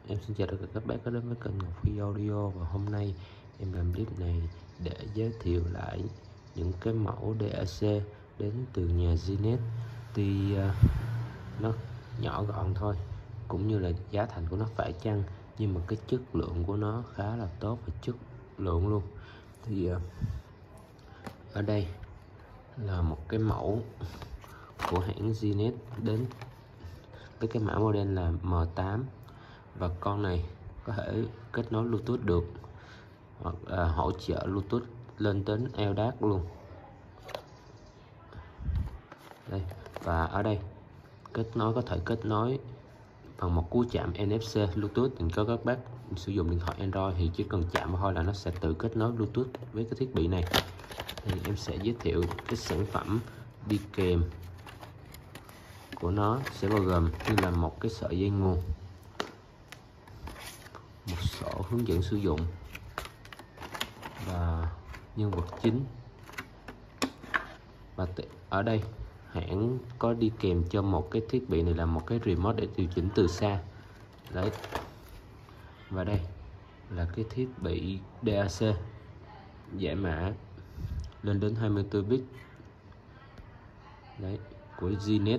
Em xin chào tất cả các bác đã đến với kênh Ngọc Phi Audio. Và hôm nay em làm clip này để giới thiệu lại những cái mẫu DAC đến từ nhà Zinet. Tuy nó nhỏ gọn thôi, cũng như là giá thành của nó phải chăng, nhưng mà cái chất lượng của nó khá là tốt và chất lượng luôn. Thì ở đây là một cái mẫu của hãng Zinet đến với cái mã model là M8, và con này có thể kết nối Bluetooth được, hoặc là hỗ trợ Bluetooth lên đến LDAC luôn. Đây, và ở đây có thể kết nối bằng một cú chạm NFC Bluetooth. Thì cho các bác sử dụng điện thoại Android thì chỉ cần chạm vào thôi là nó sẽ tự kết nối Bluetooth với cái thiết bị này. Thì em sẽ giới thiệu cái sản phẩm đi kèm của nó sẽ bao gồm như là một cái sợi dây nguồn, một sổ hướng dẫn sử dụng, và nhân vật chính. Và ở đây hãng có đi kèm cho một cái thiết bị này là một cái remote để điều chỉnh từ xa. Đấy, và đây là cái thiết bị DAC giải mã lên đến 24 bit đấy của Zinet.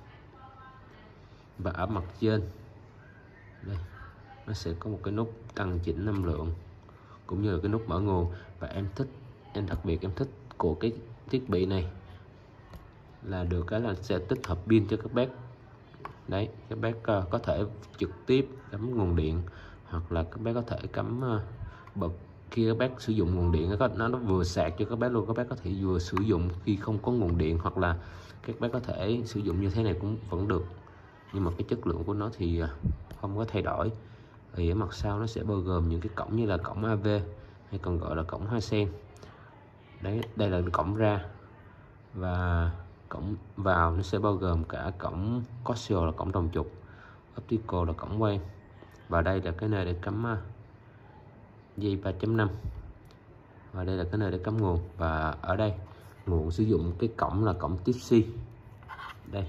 Và ở mặt trên đây nó sẽ có một cái nút tăng chỉnh năng lượng cũng như là cái nút mở nguồn. Và em đặc biệt em thích của cái thiết bị này là được cái là sẽ tích hợp pin cho các bác. Đấy, các bác có thể trực tiếp cắm nguồn điện, hoặc là các bác có thể cắm bật khi các bác sử dụng nguồn điện, nó vừa sạc cho các bác luôn. Các bác có thể vừa sử dụng khi không có nguồn điện, hoặc là các bác có thể sử dụng như thế này cũng vẫn được, nhưng mà cái chất lượng của nó thì không có thay đổi. Thì ở mặt sau nó sẽ bao gồm những cái cổng như là cổng AV, hay còn gọi là cổng hoa sen. Đấy, đây là cổng ra, và cổng vào nó sẽ bao gồm cả cổng coaxial là cổng đồng trục, optical là cổng quang, và đây là cái nơi để cắm dây 3.5, và đây là cái nơi để cắm nguồn. Và ở đây nguồn sử dụng cái cổng là cổng Type-C đây.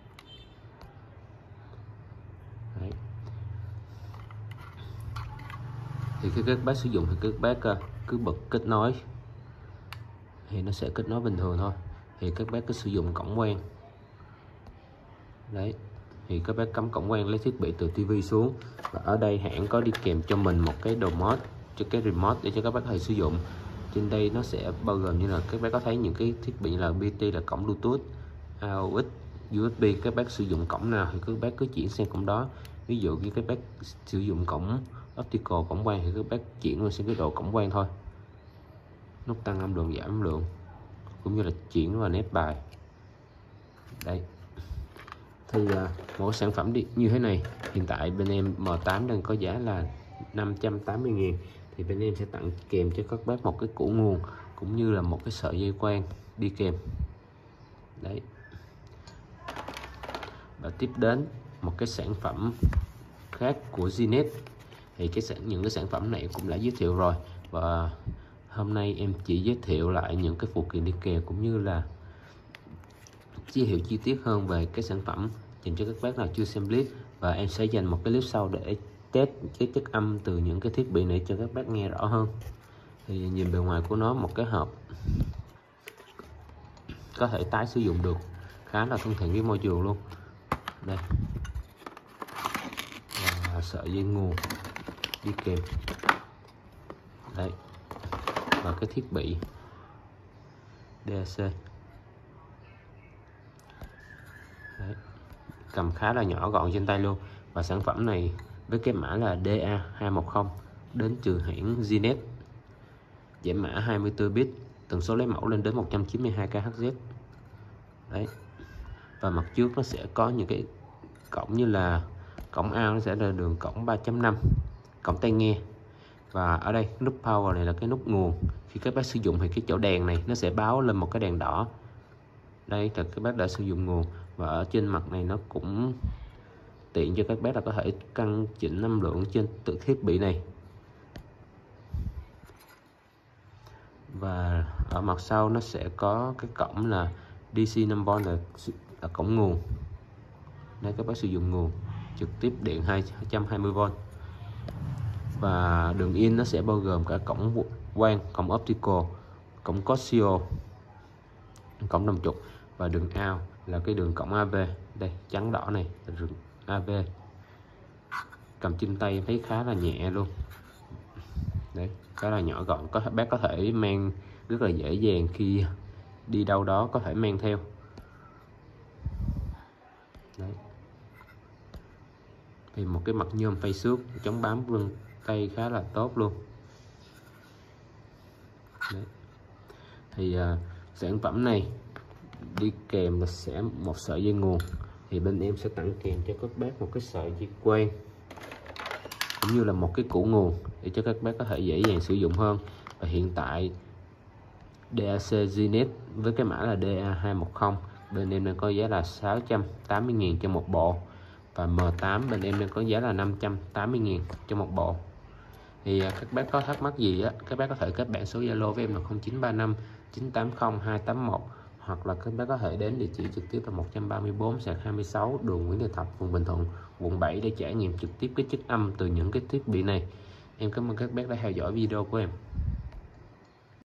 Đấy. Thì khi các bác sử dụng thì các bác cứ bật kết nối thì nó sẽ kết nối bình thường thôi. Thì các bác cứ sử dụng cổng quang. Đấy, thì các bác cắm cổng quang lấy thiết bị từ tivi xuống. Và ở đây hãng có đi kèm cho mình một cái đồ mod cho cái remote để cho các bác có thể sử dụng. Trên đây nó sẽ bao gồm như là các bác có thấy những cái thiết bị là BT là cổng Bluetooth, AUX, USB. Các bác sử dụng cổng nào thì các bác cứ chuyển sang cổng đó. Ví dụ như các bác sử dụng cổng optical, cổng quang, thì các bác chuyển sang cái độ cổng quang thôi. Nút tăng âm lượng, giảm âm lượng, cũng như là chuyển vào nép bài. Đây, thì mỗi sản phẩm như thế này hiện tại bên em M8 đang có giá là 580.000. Thì bên em sẽ tặng kèm cho các bác một cái củ nguồn cũng như là một cái sợi dây quang đi kèm. Đấy, và tiếp đến một cái sản phẩm khác của Zinet. Thì những cái sản phẩm này cũng đã giới thiệu rồi, và hôm nay em chỉ giới thiệu lại những cái phụ kiện đi kèm cũng như là giới thiệu chi tiết hơn về cái sản phẩm dành cho các bác nào chưa xem clip. Và em sẽ dành một cái clip sau để test cái chất âm từ những cái thiết bị này cho các bác nghe rõ hơn. Thì nhìn bề ngoài của nó, một cái hộp có thể tái sử dụng được, khá là thân thiện với môi trường luôn. Đây, và sợi dây nguồn đi kèm. Đấy, và cái thiết bị DAC. Đấy, cầm khá là nhỏ gọn trên tay luôn. Và sản phẩm này với cái mã là DA210 đến từ hãng Zinet, giải mã 24 bit, tần số lấy mẫu lên đến 192 kHz. Đấy, và mặt trước nó sẽ có những cái cổng như là cổng out, nó sẽ là đường cổng 3.5, cổng tai nghe. Và ở đây nút power này là cái nút nguồn. Khi các bác sử dụng thì cái chỗ đèn này nó sẽ báo lên một cái đèn đỏ. Đây là các bác đã sử dụng nguồn. Và ở trên mặt này nó cũng tiện cho các bác là có thể căn chỉnh năng lượng trên tự thiết bị này. Và ở mặt sau nó sẽ có cái cổng là DC 5V là cổng nguồn. Đây, các bác sử dụng nguồn trực tiếp điện 220V. Và đường in nó sẽ bao gồm cả cổng quang, cổng optical, cổng Casio, cổng 50 và đường out là cái đường cổng AV. Đây trắng đỏ này là đường AV. Cầm trên tay em thấy khá là nhẹ luôn. Đấy, khá là nhỏ gọn, bác có thể mang rất là dễ dàng, khi đi đâu đó có thể mang theo. Đấy. Thì một cái mặt nhôm phay xước chống bám vân tay khá là tốt luôn. Đấy. Thì sản phẩm này đi kèm là sẽ một sợi dây nguồn, thì bên em sẽ tặng kèm cho các bác một cái sợi dây quang cũng như là một cái củ nguồn để cho các bác có thể dễ dàng sử dụng hơn. Và hiện tại DAC Gnet với cái mã là DA210 bên em đang có giá là 680.000 cho một bộ, và M8 bên em đang có giá là 580.000 cho một bộ. Thì các bác có thắc mắc gì á, các bác có thể kết bạn số Zalo với em là 0935 980 281, hoặc là các bác có thể đến địa chỉ trực tiếp là 134/26 đường Nguyễn Thị Thập, phường Bình Thuận, quận 7 để trải nghiệm trực tiếp cái chất âm từ những cái thiết bị này. Em cảm ơn các bác đã theo dõi video của em.